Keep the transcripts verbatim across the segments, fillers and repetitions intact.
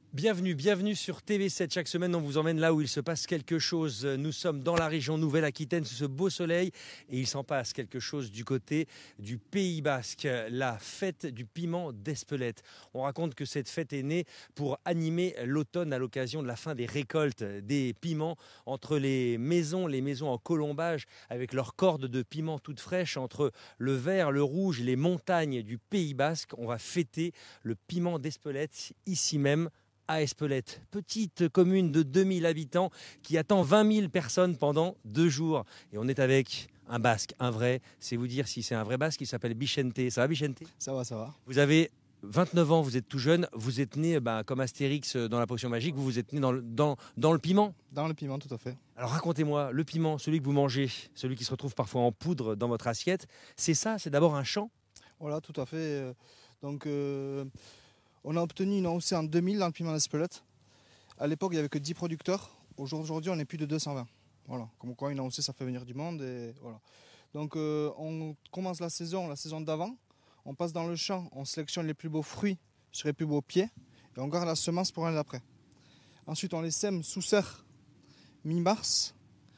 Bienvenue, bienvenue sur T V sept. Chaque semaine, on vous emmène là où il se passe quelque chose. Nous sommes dans la région Nouvelle-Aquitaine sous ce beau soleil et il s'en passe quelque chose du côté du Pays Basque, la fête du piment d'Espelette. On raconte que cette fête est née pour animer l'automne à l'occasion de la fin des récoltes des piments entre les maisons, les maisons en colombage avec leurs cordes de piments toutes fraîches entre le vert, le rouge, les montagnes du Pays Basque. On va fêter le piment d'Espelette ici même à Espelette, petite commune de deux mille habitants qui attend vingt mille personnes pendant deux jours. Et on est avec un Basque, un vrai, c'est vous dire si c'est un vrai Basque, il s'appelle Bichente. Ça va Bichente? Ça va, ça va. Vous avez vingt-neuf ans, vous êtes tout jeune, vous êtes né bah, comme Astérix dans la potion magique, vous vous êtes né dans le, dans, dans le piment. Dans le piment, tout à fait. Alors racontez-moi, le piment, celui que vous mangez, celui qui se retrouve parfois en poudre dans votre assiette, c'est ça, c'est d'abord un champ? Voilà, tout à fait. Donc, euh, on a obtenu une A O C en deux mille dans le piment d'Espelette. À l'époque, il n'y avait que dix producteurs. Aujourd'hui, on est plus de deux cent vingt. Voilà. Comme quoi, une A O C, ça fait venir du monde. Et voilà. Donc, euh, on commence la saison, la saison d'avant. On passe dans le champ, on sélectionne les plus beaux fruits sur les plus beaux pieds. Et on garde la semence pour l'année d'après. Ensuite, on les sème sous serre mi-mars.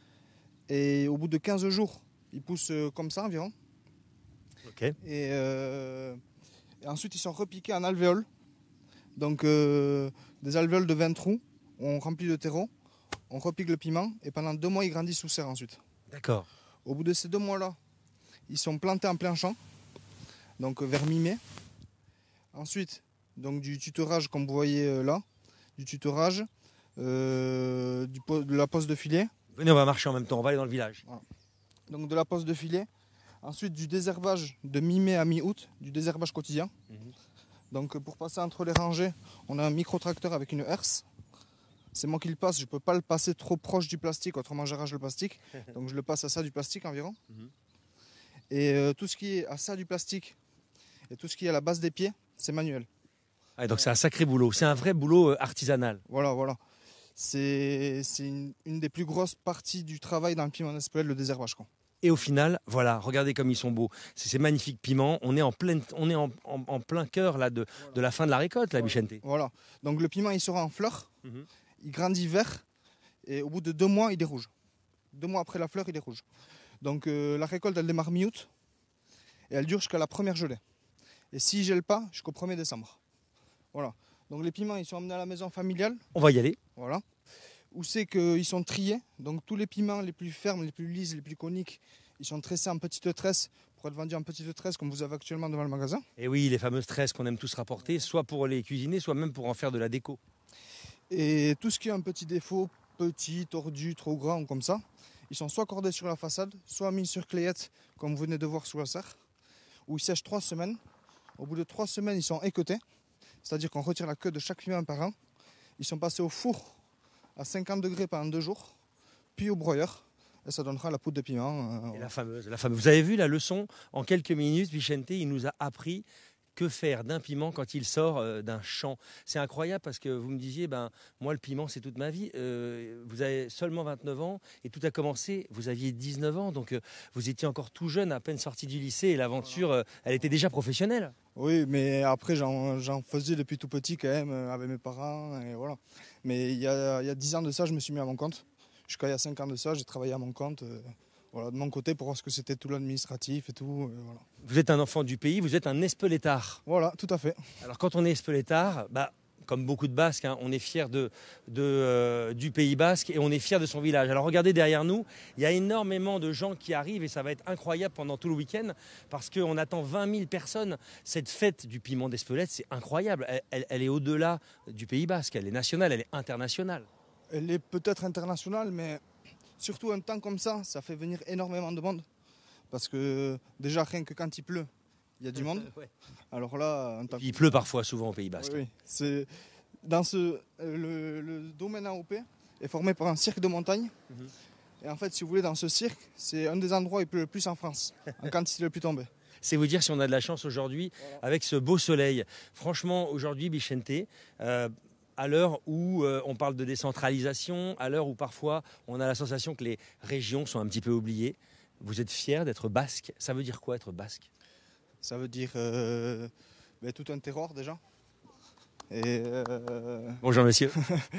Et au bout de quinze jours, ils poussent comme ça environ. Ok. Et, euh, et ensuite, ils sont repiqués en alvéoles. Donc, euh, des alvéoles de vingt trous, on remplit de terreau, on repique le piment et pendant deux mois, ils grandissent sous serre ensuite. D'accord. Au bout de ces deux mois-là, ils sont plantés en plein champ, donc vers mi-mai. Ensuite, donc, du tutorage, comme vous voyez là, du tutorage, euh, du, de la pose de filet. Venez, on va marcher en même temps, on va aller dans le village. Voilà. Donc, de la pose de filet. Ensuite, du désherbage de mi-mai à mi-août, du désherbage quotidien. Mmh. Donc pour passer entre les rangées, on a un micro-tracteur avec une herse. C'est moi qui le passe, je ne peux pas le passer trop proche du plastique, autrement j'arrache le plastique. Donc je le passe à ça du plastique environ. Mmh. Et euh, tout ce qui est à ça du plastique et tout ce qui est à la base des pieds, c'est manuel. Ah, donc c'est un sacré boulot, c'est un vrai boulot artisanal. Voilà, voilà. C'est une, une des plus grosses parties du travail dans le piment d'Espelette, le désherbage. Quoi. Et au final, voilà, regardez comme ils sont beaux. C'est ces magnifiques piments. On est en plein, on est en, en, en plein cœur là, de, voilà. de la fin de la récolte, la Bichente. Voilà. Donc le piment, il sera en fleur, mm-hmm. il grandit vert, et au bout de deux mois, il est rouge. Deux mois après la fleur, il est rouge. Donc euh, la récolte, elle démarre mi-août, et elle dure jusqu'à la première gelée. Et s'il ne gèle pas, jusqu'au premier décembre. Voilà. Donc les piments, ils sont emmenés à la maison familiale. On va y aller. Voilà. Où c'est qu'ils sont triés. Donc tous les piments les plus fermes, les plus lises, les plus coniques, ils sont tressés en petites tresses pour être vendus en petites tresses comme vous avez actuellement devant le magasin. Et oui, les fameuses tresses qu'on aime tous rapporter, soit pour les cuisiner, soit même pour en faire de la déco. Et tout ce qui a un petit défaut, petit, tordu, trop grand, comme ça, ils sont soit cordés sur la façade, soit mis sur clayette, comme vous venez de voir sous la serre, où ils sèchent trois semaines. Au bout de trois semaines, ils sont équeutés, c'est-à-dire qu'on retire la queue de chaque piment par an. Ils sont passés au four à cinquante degrés pendant deux jours, puis au broyeur, et ça donnera la poudre de piment. Euh, et la fameuse, la fameuse. Vous avez vu la leçon en quelques minutes, Bichente, il nous a appris que faire d'un piment quand il sort euh, d'un champ. C'est incroyable parce que vous me disiez, ben, moi le piment c'est toute ma vie, euh, vous avez seulement vingt-neuf ans et tout a commencé, vous aviez dix-neuf ans, donc euh, vous étiez encore tout jeune, à peine sorti du lycée et l'aventure, euh, elle était déjà professionnelle. Oui, mais après j'en faisais depuis tout petit quand même, avec mes parents, et voilà. Mais il y a, il y a dix ans de ça, je me suis mis à mon compte. Jusqu'à il y a cinq ans de ça, j'ai travaillé à mon compte. Euh, Voilà, de mon côté pour voir ce que c'était tout l'administratif et tout. Euh, voilà. Vous êtes un enfant du pays, vous êtes un Espeletard. Voilà, tout à fait. Alors quand on est Espeletard, bah, comme beaucoup de Basques, hein, on est fier de, de, euh, du Pays Basque et on est fier de son village. Alors regardez derrière nous, il y a énormément de gens qui arrivent et ça va être incroyable pendant tout le week-end parce qu'on attend vingt mille personnes. Cette fête du piment d'Espelette, c'est incroyable. Elle, elle, elle est au-delà du Pays Basque, elle est nationale, elle est internationale. Elle est peut-être internationale, mais... Surtout un temps comme ça, ça fait venir énormément de monde. Parce que déjà, rien que quand il pleut, il y a du monde. Ouais. Alors là, un temps il pleut parfois souvent au Pays Basque. Oui, oui. Dans ce, le, le domaine A O P est formé par un cirque de montagne. Mm-hmm. Et en fait, si vous voulez, dans ce cirque, c'est un des endroits où il pleut le plus en France, quand il est le plus tombé. C'est vous dire si on a de la chance aujourd'hui, voilà. Avec ce beau soleil. Franchement, aujourd'hui, Bichente, euh, à l'heure où euh, on parle de décentralisation, à l'heure où parfois on a la sensation que les régions sont un petit peu oubliées, vous êtes fier d'être basque. Ça veut dire quoi être basque? Ça veut dire euh, ben, tout un terroir déjà. Et, euh, Bonjour monsieur.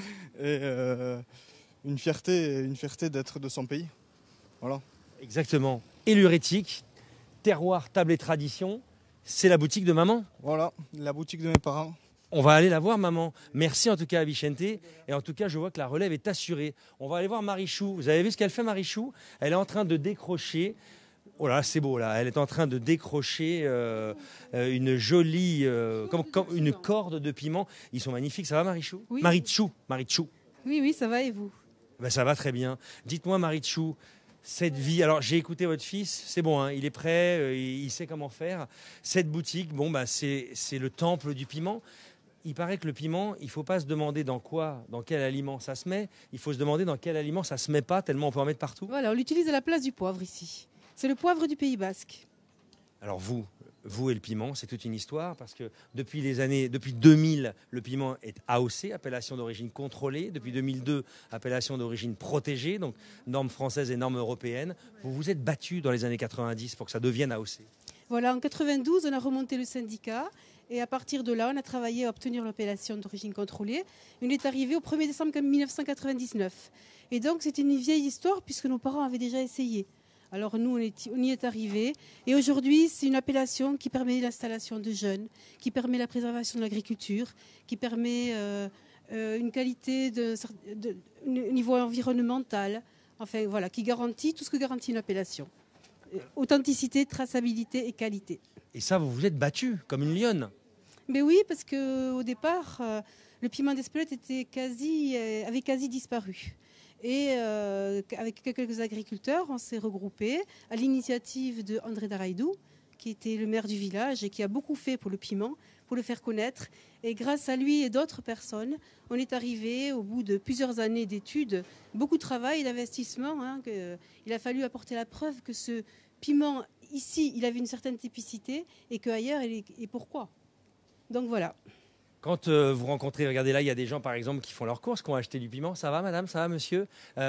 et euh, une fierté, une fierté d'être de son pays. Voilà. Exactement. Et l'Urétique, terroir, table et tradition, c'est la boutique de maman. Voilà, la boutique de mes parents. On va aller la voir, maman. Merci en tout cas à Vicente. Et en tout cas, je vois que la relève est assurée. On va aller voir Marichou. Vous avez vu ce qu'elle fait, Marichou? Elle est en train de décrocher. Oh là, c'est beau là. Elle est en train de décrocher euh, euh, une jolie, euh, comme, comme une corde de piment. Ils sont magnifiques. Ça va, Marichou? Oui. Marichou, Marichou. Oui, oui, ça va et vous? Ben, ça va très bien. Dites-moi, Marichou, cette vie. Alors, j'ai écouté votre fils. C'est bon, hein, il est prêt. euh, il, il sait comment faire. Cette boutique, bon, ben, c'est, c'est le temple du piment. Il paraît que le piment, il ne faut pas se demander dans quoi, dans quel aliment ça se met. Il faut se demander dans quel aliment ça ne se met pas, tellement on peut en mettre partout. Voilà, on l'utilise à la place du poivre ici. C'est le poivre du Pays Basque. Alors vous, vous et le piment, c'est toute une histoire parce que depuis les années, depuis deux mille, le piment est A O C, appellation d'origine contrôlée. Depuis deux mille deux, appellation d'origine protégée, donc normes françaises et normes européennes. Vous vous êtes battu dans les années quatre-vingt-dix pour que ça devienne A O C. Voilà, en quatre-vingt-douze, on a remonté le syndicat et à partir de là, on a travaillé à obtenir l'appellation d'origine contrôlée. On est arrivé au premier décembre mille neuf cent quatre-vingt-dix-neuf. Et donc, c'est une vieille histoire puisque nos parents avaient déjà essayé. Alors nous, on, est, on y est arrivé. Et aujourd'hui, c'est une appellation qui permet l'installation de jeunes, qui permet la préservation de l'agriculture, qui permet euh, euh, une qualité de, de, de niveau environnemental, enfin voilà, qui garantit tout ce que garantit une appellation. Authenticité, traçabilité et qualité. Et ça, vous vous êtes battu comme une lionne. Mais oui, parce qu'au départ, euh, le piment d'Espelette était quasi, euh, avait quasi disparu. Et euh, avec quelques agriculteurs, on s'est regroupés à l'initiative de André Daraïdou, qui était le maire du village et qui a beaucoup fait pour le piment, pour le faire connaître. Et grâce à lui et d'autres personnes, on est arrivé au bout de plusieurs années d'études, beaucoup de travail et d'investissement. Hein, que, il a fallu apporter la preuve que ce piment, ici, il avait une certaine typicité et qu'ailleurs, il est, et pourquoi. Donc voilà. Quand euh, vous rencontrez, regardez là, il y a des gens par exemple qui font leurs courses, qui ont acheté du piment. Ça va madame, ça va monsieur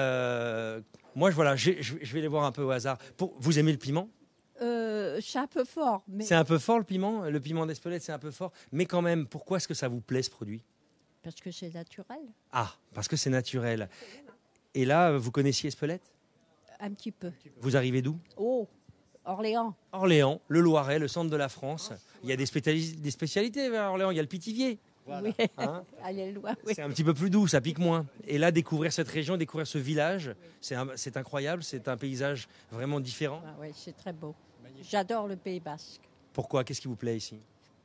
euh, Moi, je, voilà, je, je vais les voir un peu au hasard. Pour, vous aimez le piment? euh, C'est un peu fort. Mais... C'est un peu fort le piment? Le piment d'Espelette, c'est un peu fort. Mais quand même, pourquoi est-ce que ça vous plaît ce produit? Parce que c'est naturel. Ah, parce que c'est naturel. Et là, vous connaissiez Espelette? Un petit peu. Vous arrivez d'où? Oh, Orléans. Orléans, le Loiret, le centre de la France. Il y a des, spécialis- des spécialités vers Orléans. Il y a le Pithiviers. Voilà. Oui. Hein? Allez loin. Oui. C'est un petit peu plus doux, ça pique moins. Et là, découvrir cette région, découvrir ce village, c'est, un, c'est incroyable. C'est un paysage vraiment différent. Ah, oui, c'est très beau. J'adore le Pays Basque. Pourquoi? Qu'est-ce qui vous plaît ici?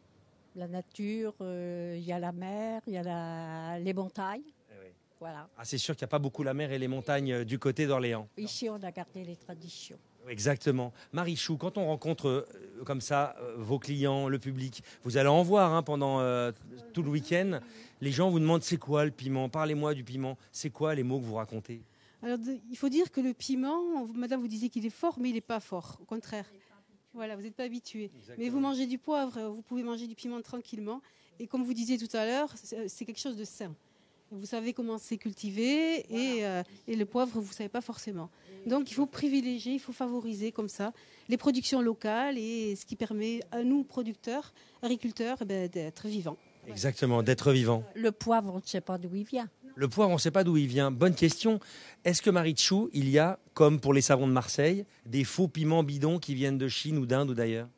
La nature, il euh, y a la mer, il y a la... les montagnes. Eh oui. Voilà. Ah, c'est sûr qu'il n'y a pas beaucoup la mer et les montagnes euh, du côté d'Orléans. Ici, on a gardé les traditions. Exactement. Marichou, quand on rencontre euh, comme ça euh, vos clients, le public, vous allez en voir hein, pendant euh, tout le week-end, les gens vous demandent c'est quoi le piment? Parlez-moi du piment. C'est quoi les mots que vous racontez? Alors, de, il faut dire que le piment, madame, vous disiez qu'il est fort, mais il n'est pas fort. Au contraire. Voilà, vous n'êtes pas habitué. Mais vous mangez du poivre, vous pouvez manger du piment tranquillement. Et comme vous disiez tout à l'heure, c'est, c'est quelque chose de sain. Vous savez comment c'est cultivé et, euh, et le poivre, vous ne savez pas forcément. Donc, il faut privilégier, il faut favoriser comme ça les productions locales et ce qui permet à nous, producteurs, agriculteurs, eh ben, d'être vivants. Exactement, d'être vivant. Le poivre, on ne sait pas d'où il vient. Le poivre, on ne sait pas d'où il vient. Bonne question. Est-ce que Marichou, il y a, comme pour les savons de Marseille, des faux piments bidons qui viennent de Chine ou d'Inde ou d'ailleurs?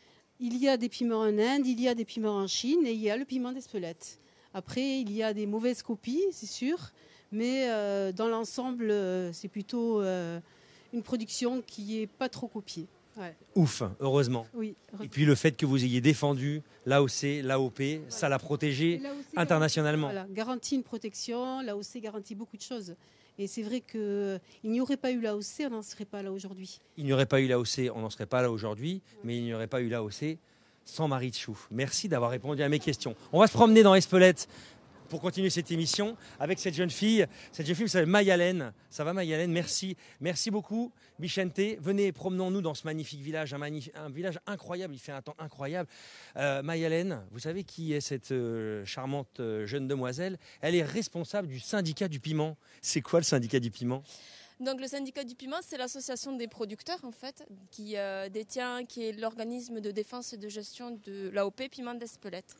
Il y a des piments en Inde, il y a des piments en Chine et il y a le piment d'Espelette. Après, il y a des mauvaises copies, c'est sûr, mais euh, dans l'ensemble, euh, c'est plutôt euh, une production qui n'est pas trop copiée. Ouais. Ouf, heureusement. Oui. Et puis le fait que vous ayez défendu l'A O C, l'A O P, voilà. Ça l'a protégé internationalement. Voilà, garantit une protection, l'A O C garantit beaucoup de choses. Et c'est vrai qu'il n'y aurait pas eu l'A O C, on n'en serait pas là aujourd'hui. Il n'y aurait pas eu l'A O C, on n'en serait pas là aujourd'hui, ouais. Mais il n'y aurait pas eu l'A O C sans Marichou. Merci d'avoir répondu à mes questions. On va se promener dans Espelette pour continuer cette émission avec cette jeune fille. Cette jeune fille s'appelle Mayalène. Ça va Mayalène? Merci. Merci beaucoup Vicente. Venez, promenons-nous dans ce magnifique village, un, magnif- un village incroyable, il fait un temps incroyable. Euh, Mayalène, vous savez qui est cette euh, charmante euh, jeune demoiselle? Elle est responsable du syndicat du piment. C'est quoi le syndicat du piment? Donc le syndicat du piment, c'est l'association des producteurs en fait, qui euh, détient, qui est l'organisme de défense et de gestion de l'A O P Piment d'Espelette.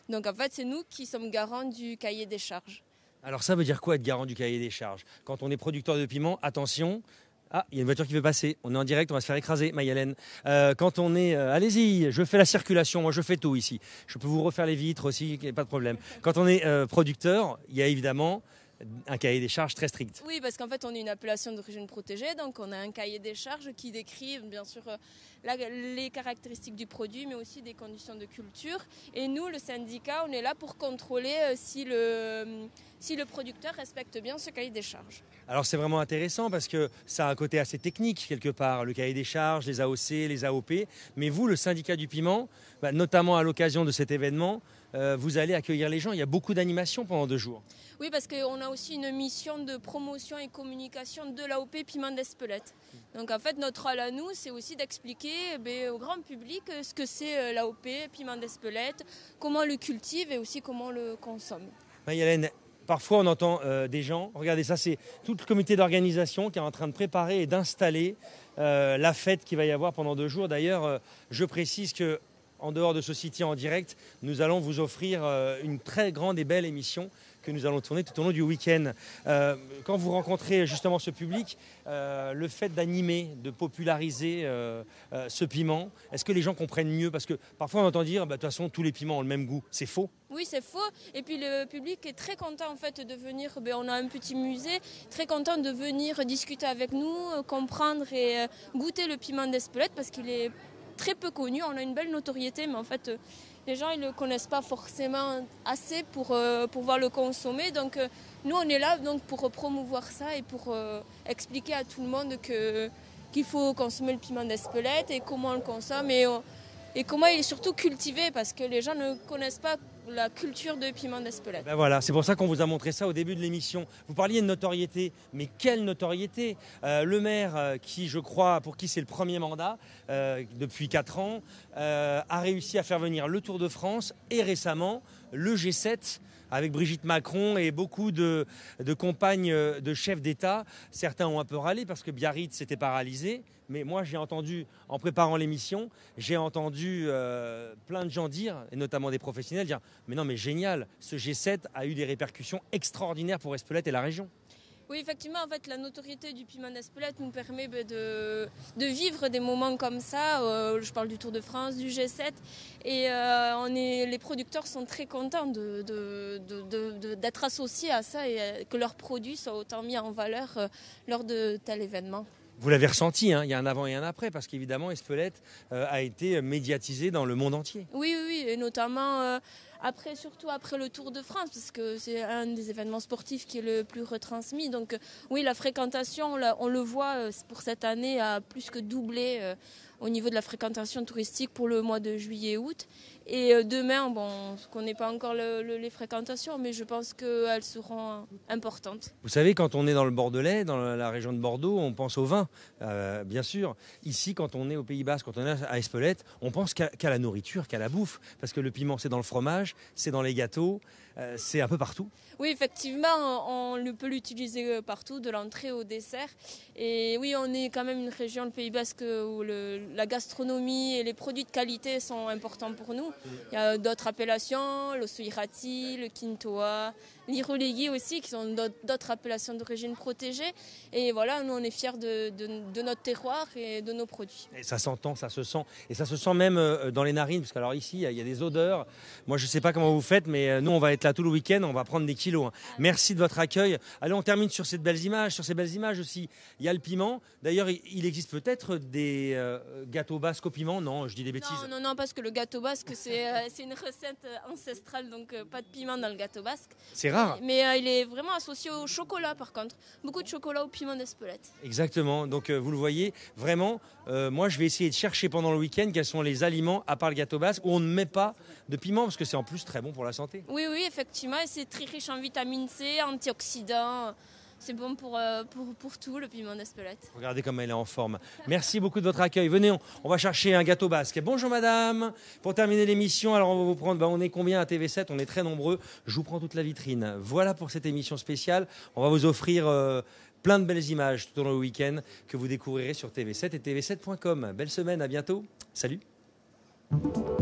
Donc en fait, c'est nous qui sommes garants du cahier des charges. Alors ça veut dire quoi être garant du cahier des charges? Quand on est producteur de piment, attention. Ah, il y a une voiture qui veut passer. On est en direct, on va se faire écraser, Maï-Hélène. Euh, quand on est... Euh, allez-y, je fais la circulation, moi je fais tout ici. Je peux vous refaire les vitres aussi, pas de problème. Quand on est euh, producteur, il y a évidemment un cahier des charges très strict. Oui, parce qu'en fait, on est une appellation d'origine protégée, donc on a un cahier des charges qui décrit bien sûr la, les caractéristiques du produit, mais aussi des conditions de culture. Et nous, le syndicat, on est là pour contrôler si le, si le producteur respecte bien ce cahier des charges. Alors c'est vraiment intéressant parce que ça a un côté assez technique quelque part, le cahier des charges, les A O C, les A O P. Mais vous, le syndicat du piment, bah, notamment à l'occasion de cet événement, euh, vous allez accueillir les gens. Il y a beaucoup d'animations pendant deux jours. Oui, parce qu'on a aussi une mission de promotion et communication de l'A O P Piment d'Espelette. Donc en fait, notre rôle à nous, c'est aussi d'expliquer eh au grand public ce que c'est l'A O P Piment d'Espelette, comment on le cultive et aussi comment on le consomme. Maï-Hélène, parfois on entend euh, des gens, regardez ça, c'est tout le comité d'organisation qui est en train de préparer et d'installer euh, la fête qu'il va y avoir pendant deux jours. D'ailleurs, euh, je précise que en dehors de ce site en direct, nous allons vous offrir euh, une très grande et belle émission que nous allons tourner tout au long du week-end. Euh, quand vous rencontrez justement ce public, euh, le fait d'animer, de populariser euh, euh, ce piment, est-ce que les gens comprennent mieux? Parce que parfois on entend dire, bah, de toute façon, tous les piments ont le même goût. C'est faux. Oui, c'est faux. Et puis le public est très content en fait de venir. Ben, on a un petit musée, très content de venir discuter avec nous, comprendre et euh, goûter le piment d'Espelette parce qu'il est très peu connu. On a une belle notoriété, mais en fait, les gens ils ne le connaissent pas forcément assez pour euh, pouvoir le consommer. Donc euh, nous, on est là donc, pour promouvoir ça et pour euh, expliquer à tout le monde que, qu'il faut consommer le piment d'Espelette et comment on le consomme et, et comment il est surtout cultivé parce que les gens ne connaissent pas la culture de piment d'Espelette. Ben voilà, c'est pour ça qu'on vous a montré ça au début de l'émission. Vous parliez de notoriété, mais quelle notoriété? euh, Le maire, euh, qui je crois, pour qui c'est le premier mandat, euh, depuis quatre ans, euh, a réussi à faire venir le Tour de France et récemment le G sept avec Brigitte Macron et beaucoup de, de compagnes de chefs d'État. Certains ont un peu râlé parce que Biarritz s'était paralysé. Mais moi, j'ai entendu, en préparant l'émission, j'ai entendu euh, plein de gens dire, et notamment des professionnels, dire « Mais non, mais génial, ce G sept a eu des répercussions extraordinaires pour Espelette et la région. » Oui, effectivement, en fait, la notoriété du piment d'Espelette nous permet bah, de, de vivre des moments comme ça. Euh, je parle du Tour de France, du G sept. Et euh, on est, les producteurs sont très contents de, de, de, de, de, d'être associés à ça et que leurs produits soient autant mis en valeur euh, lors de tel événement. Vous l'avez ressenti, hein, il y a un avant et un après, parce qu'évidemment, Espelette euh, a été médiatisé dans le monde entier. Oui, oui, oui, et notamment euh, après, surtout après le Tour de France, parce que c'est un des événements sportifs qui est le plus retransmis. Donc euh, oui, la fréquentation, on, on le voit euh, pour cette année, a plus que doublé euh, au niveau de la fréquentation touristique pour le mois de juillet-août. Et euh, demain, bon, on ne connaît pas encore le, le, les fréquentations, mais je pense qu'elles seront importantes. Vous savez, quand on est dans le Bordelais, dans la région de Bordeaux, on pense au vin, euh, bien sûr. Ici, quand on est au Pays Basque, quand on est à Espelette, on pense qu'à, qu'à la nourriture, qu'à la bouffe. Parce que le piment, c'est dans le fromage, c'est dans les gâteaux, euh, c'est un peu partout. Oui, effectivement, on, on peut l'utiliser partout, de l'entrée au dessert. Et oui, on est quand même une région, le Pays Basque, où le, la gastronomie et les produits de qualité sont importants pour nous. Il y a d'autres appellations, le soirati, le quintoa, l'irolegui aussi, qui sont d'autres appellations d'origine protégée. Et voilà, nous, on est fiers de, de, de notre terroir et de nos produits. Et ça s'entend, ça se sent. Et ça se sent même dans les narines, parce qu'alors ici, il y a des odeurs. Moi, je ne sais pas comment vous faites, mais nous, on va être là tout le week-end, on va prendre des kilos. Hein. Merci de votre accueil. Allez, on termine sur ces belles images. Sur ces belles images aussi, il y a le piment. D'ailleurs, il existe peut-être des euh, gâteaux basques au piment. Non, je dis des bêtises. Non, non, non, parce que le gâteau basque, c'est, euh, c'est une recette ancestrale, donc euh, pas de piment dans le gâteau basque. C'est rare. Mais euh, il est vraiment associé au chocolat, par contre. Beaucoup de chocolat au piment d'Espelette. Exactement. Donc, euh, vous le voyez, vraiment, euh, moi, je vais essayer de chercher pendant le week-end quels sont les aliments, à part le gâteau basque, où on ne met pas de piment, parce que c'est en plus très bon pour la santé. Oui, oui, effectivement. Et c'est très riche en vitamine C, antioxydants. C'est bon pour, euh, pour, pour tout, le piment d'Espelette. Regardez comme elle est en forme. Merci beaucoup de votre accueil. Venez, on, on va chercher un gâteau basque. Bonjour madame. Pour terminer l'émission, alors on va vous prendre, ben on est combien à T V sept? On est très nombreux. Je vous prends toute la vitrine. Voilà pour cette émission spéciale. On va vous offrir euh, plein de belles images tout au long du week-end que vous découvrirez sur T V sept et T V sept point com. Belle semaine, à bientôt. Salut.